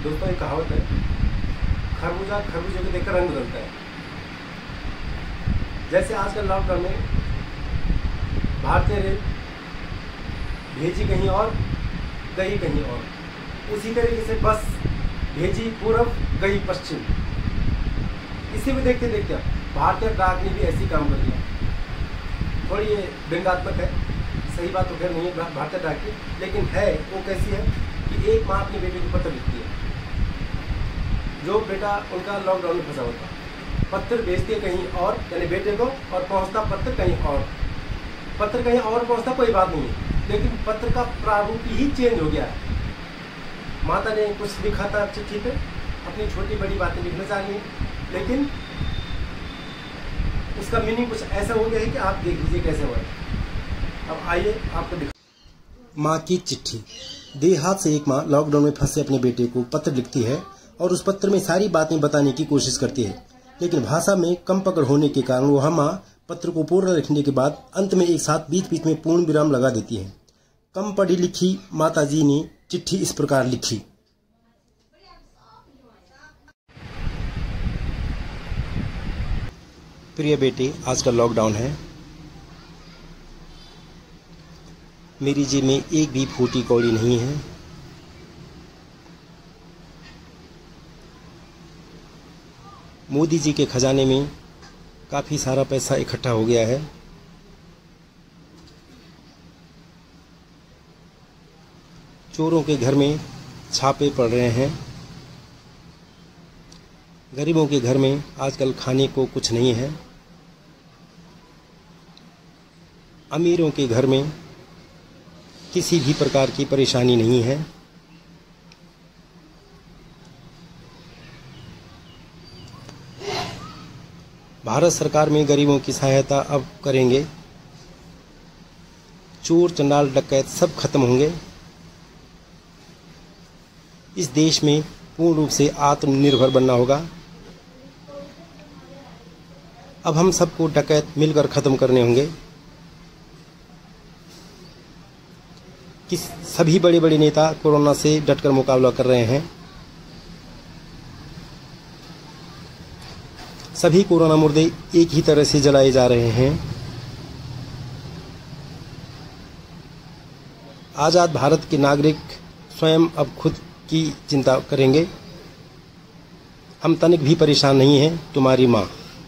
दोस्तों एक कहावत है, खरबूजा खरबूजे को देखकर रंग बदलता है। जैसे आजकल लॉकडाउन में भारतीय रेल भेजी कहीं और गई कहीं और, उसी तरीके से बस भेजी पूर्व गई पश्चिम। इसी में देखते देखते भारतीय डाक ने भी ऐसी काम कर दिया। थोड़ी ये व्यंग्यात्मक है, सही बात तो खैर नहीं है भारतीय डाक की, लेकिन है वो कैसी है कि एक माँ अपने बेटे को पत्र लिखती है। जो बेटा उनका लॉकडाउन में फंसा होता, पत्र भेजते कहीं और यानी बेटे को, और पहुंचता पत्र कहीं और। पत्र कहीं और पहुंचता कोई बात नहीं है, लेकिन पत्र का प्रारूप ही चेंज हो गया है। माता ने कुछ लिखा था चिट्ठी पे, अपनी छोटी बड़ी बातें लिखना चाह रही है, लेकिन उसका मीनिंग कुछ ऐसा हो गया है कि आप देख लीजिए कैसे हुआ है। अब आइए आपको दिखा। माँ की चिट्ठी। देहात से एक माँ लॉकडाउन में फंसे अपने बेटे को पत्र लिखती है और उस पत्र में सारी बातें बताने की कोशिश करती है, लेकिन भाषा में कम पकड़ होने के कारण वह माँ पत्र को पूर्ण लिखने के बाद अंत में एक साथ बीच बीच में पूर्ण विराम लगा देती है। कम पढ़ी लिखी माताजी ने चिट्ठी इस प्रकार लिखी। प्रिय बेटे, आज का लॉकडाउन है। मेरी जेब में एक भी फूटी कौड़ी नहीं है। मोदी जी के खजाने में काफ़ी सारा पैसा इकट्ठा हो गया है। चोरों के घर में छापे पड़ रहे हैं। गरीबों के घर में आजकल खाने को कुछ नहीं है। अमीरों के घर में किसी भी प्रकार की परेशानी नहीं है। भारत सरकार में गरीबों की सहायता अब करेंगे। चोर चंडाल डकैत सब खत्म होंगे। इस देश में पूर्ण रूप से आत्मनिर्भर बनना होगा। अब हम सबको डकैत मिलकर खत्म करने होंगे। कि सभी बड़े बड़े नेता कोरोना से डटकर मुकाबला कर रहे हैं। सभी कोरोना मुर्दे एक ही तरह से जलाए जा रहे हैं। आज़ाद भारत के नागरिक स्वयं अब खुद की चिंता करेंगे। हम तनिक भी परेशान नहीं हैं, तुम्हारी माँ।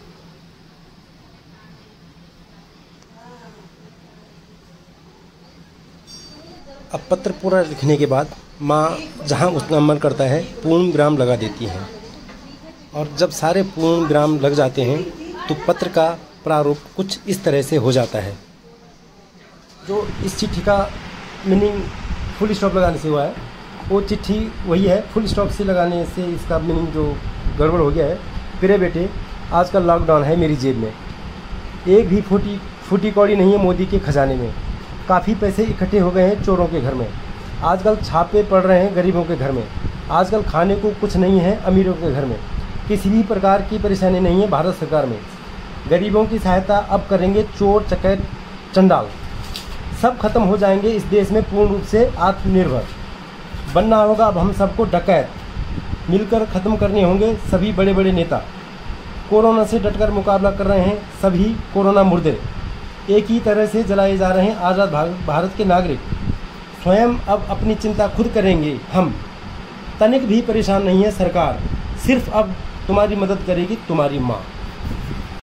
अब पत्र पूरा लिखने के बाद माँ जहाँ उसका मन करता है पूर्ण विराम लगा देती हैं, और जब सारे पूर्ण विराम लग जाते हैं तो पत्र का प्रारूप कुछ इस तरह से हो जाता है। जो इस चिट्ठी का मीनिंग फुल स्टॉप लगाने से हुआ है, वो चिट्ठी वही है। फुल स्टॉप से लगाने से इसका मीनिंग जो गड़बड़ हो गया है। प्रिय बेटे, आज का लॉकडाउन है, मेरी जेब में एक भी फूटी कौड़ी नहीं है। मोदी के खजाने में काफ़ी पैसे इकट्ठे हो गए हैं चोरों के घर में। आजकल छापे पड़ रहे हैं गरीबों के घर में। आजकल खाने को कुछ नहीं है अमीरों के घर में। किसी भी प्रकार की परेशानी नहीं है भारत सरकार में। गरीबों की सहायता अब करेंगे चोर चकैत चंडाल, सब खत्म हो जाएंगे। इस देश में पूर्ण रूप से आत्मनिर्भर बनना होगा। अब हम सबको डकैत मिलकर ख़त्म करने होंगे। सभी बड़े बड़े नेता कोरोना से डटकर मुकाबला कर रहे हैं। सभी कोरोना मुर्दे एक ही तरह से जलाए जा रहे हैं। आज़ाद भारत के नागरिक स्वयं अब अपनी चिंता खुद करेंगे। हम तनिक भी परेशान नहीं है। सरकार सिर्फ अब तुम्हारी मदद करेगी, तुम्हारी माँ।